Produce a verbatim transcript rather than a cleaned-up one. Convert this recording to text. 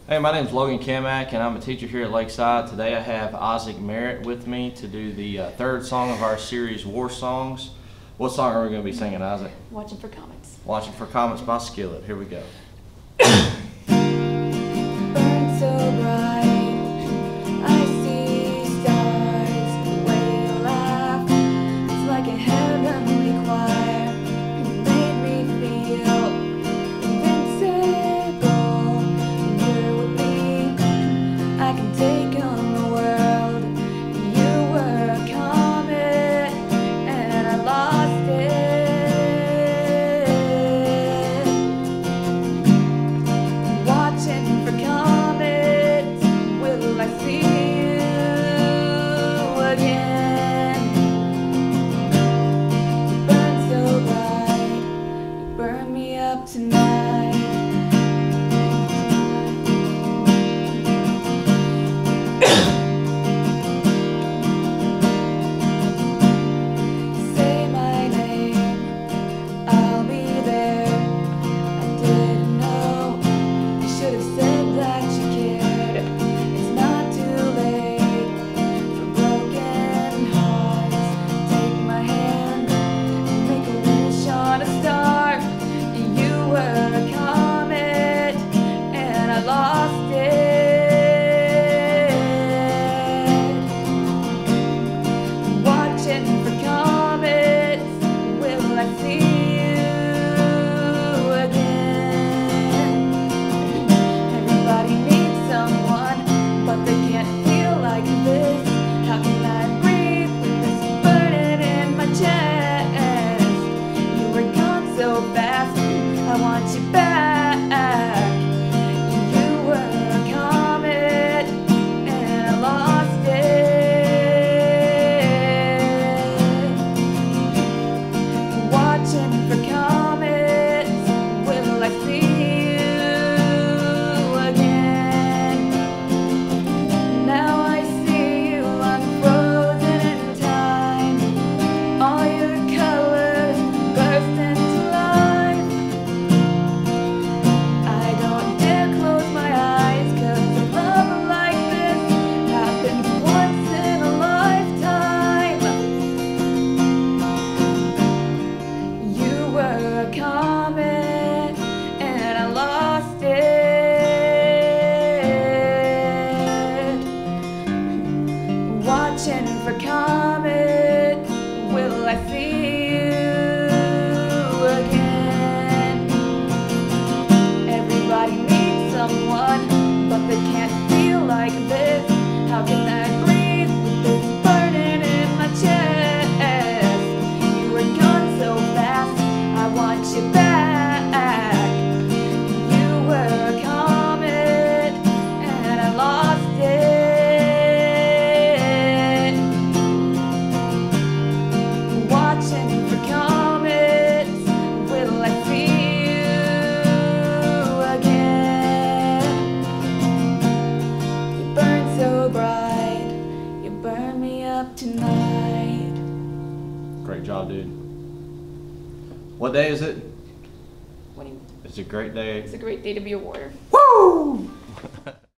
Hey, my name is Logan Kamak, and I'm a teacher here at Lakeside. Today I have Isaac Merrit with me to do the uh, third song of our series, War Songs. What song are we going to be singing, Isaac? Watching for Comets. Watching for Comets by Skillet. Here we go. Burn so bright, I see stars. The way you laugh, it's like a heavenly choir. You made me feel invincible. You're with me, I can take on the world. You were a comet, and I lost it. Watching for comets, will I see you again? You burn so bright, you burn me up tonight. Say my name, I'll be there. I didn't know, you should have said that you cared. It's not too late for broken hearts. Take my hand and make a wish on a star. You were a comet, and I lost it. Watching for comets, will I see you again? Everybody needs someone, but they can't feel like this. How can I breathe with this burning in my chest? You were gone so fast, I want you back. You were a comet, and I lost it. Watching for comets, will I see you again? Now I see you unfrozen in time. All your colors burst into life. I don't dare close my eyes, 'cause a love like this happens once in a lifetime. You were a comet, and I lost it. Watching for comets, will I see you again? Everybody needs someone, but they can't feel like this. How can I breathe with this burning in my chest? You were gone so fast, I want you back. You were a comet, and I lost it. Watching for comets, will I see you again? You burn so bright, you burn me up tonight. Great job, dude. What day is it? What do you? It's a great day. It's a great day to be a warrior. Woo!